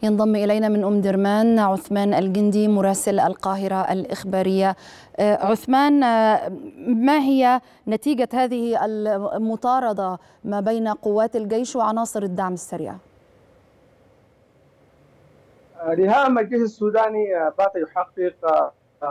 ينضم إلينا من أم درمان عثمان الجندي مراسل القاهرة الإخبارية. عثمان، ما هي نتيجة هذه المطاردة ما بين قوات الجيش وعناصر الدعم السريع؟ رهام الجيش السوداني بات يحقق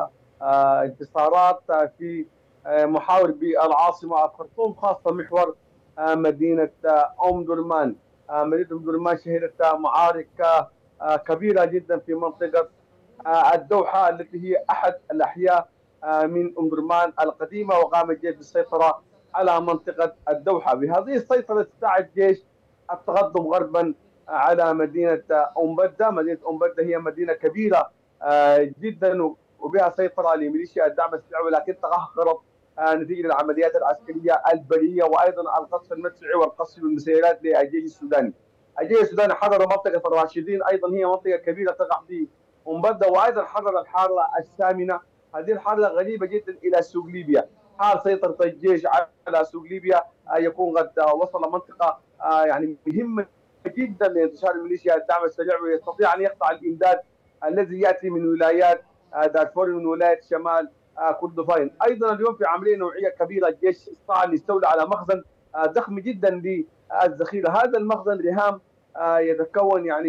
انتصارات في محاور بالعاصمة الخرطوم، خاصة محور مدينة أم درمان. مدينة أم درمان شهدت معارك كبيرة جدا في منطقة الدوحة التي هي أحد الأحياء من أم درمان القديمة، وقام الجيش بالسيطرة على منطقة الدوحة. بهذه السيطرة استطاع الجيش التقدم غربا على مدينة أم بدة. مدينة أم بدة هي مدينة كبيرة جدا وبها سيطرة لميليشيا الدعم السريع، ولكن تأخرت نتيجة للعمليات العسكرية البرية وأيضا القصف المدفعي والقصف بالمسيرات للجيش السوداني. الجيش السوداني حرر منطقة الراشدين، أيضا هي منطقة كبيرة تقع في أم بدة، وأيضا حرر الحارة الثامنة. هذه الحارة غريبة جدا إلى سوق ليبيا. حال سيطرة الجيش على سوق ليبيا يكون قد وصل منطقة يعني مهمة جدا لانتشار الميليشيا الدعم السريع، ويستطيع ان يقطع الامداد الذي ياتي من ولايات دارفور من ولايه شمال كردفان. ايضا اليوم في عمليه نوعيه كبيره الجيش استطاع ان يستولي على مخزن ضخم جدا للذخيره. هذا المخزن رهام يتكون يعني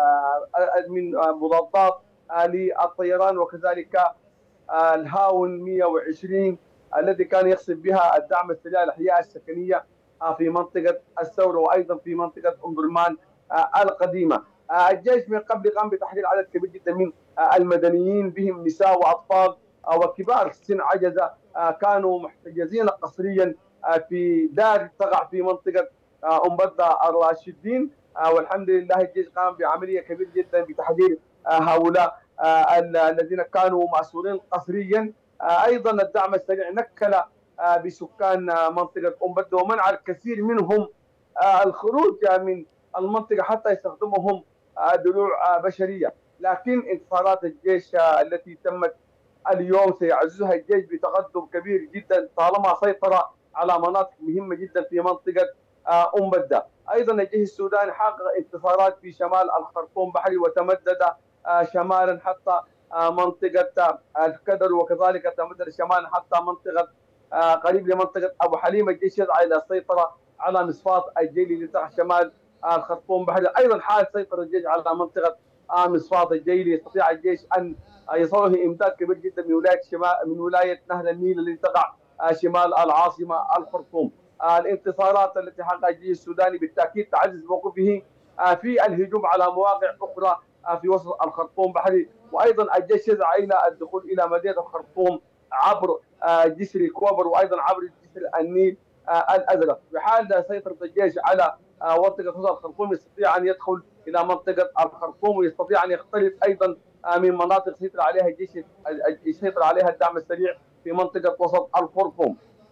من مضادات للطيران، وكذلك الهاون 120 الذي كان يقصف بها الدعم السريع الاحياء السكنيه في منطقة الثورة وأيضا في منطقة أم درمان القديمة. الجيش من قبل قام بتحرير عدد كبير جدا من المدنيين، بهم نساء وأطفال وكبار سن عجزة، كانوا محتجزين قسريا في دار تقع في منطقة أم بدة الراشدين. والحمد لله الجيش قام بعملية كبيرة جدا بتحرير هؤلاء الذين كانوا مأسورين قسريا. أيضا الدعم السريع نكل بسكان منطقة أم بدة ومنع الكثير منهم الخروج من المنطقة حتى يستخدمهم دروع بشرية. لكن انتصارات الجيش التي تمت اليوم سيعززها الجيش بتقدم كبير جدا طالما سيطر على مناطق مهمة جدا في منطقة أم بدة. أيضا الجيش السوداني حقق انتصارات في شمال الخرطوم بحري وتمدد شمالا حتى منطقة الكدر، وكذلك تمدد شمالا حتى منطقة قريب لمنطقة أبو حليم. الجيش يسعى إلى السيطرة على مصفاة الجيلي اللي تحت شمال الخرطوم بحري. أيضا حال سيطرة الجيش على منطقة مصفاة الجيلي، يستطيع الجيش أن يصله إمداد كبير جدا من ولاية نهر النيل التي تقع شمال العاصمة الخرطوم. الانتصارات التي حققها الجيش السوداني بالتأكيد تعزز موقفه في الهجوم على مواقع أخرى في وسط الخرطوم بحري. وأيضا الجيش يسعى إلى الدخول إلى مدينة الخرطوم عبر جسر كوبر وأيضا عبر جسر النيل الأزرق. بحال سيطرة الجيش على منطقة وسط الخرطوم يستطيع أن يدخل إلى منطقة الخرطوم، ويستطيع أن يختلط أيضا من مناطق سيطر عليها الجيش يسيطر عليها الدعم السريع في منطقة وسط الخرطوم.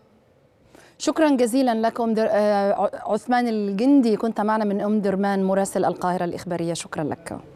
شكرا جزيلا لكم عثمان الجندي، كنت معنا من أم درمان مراسل القاهرة الإخبارية. شكرا لك.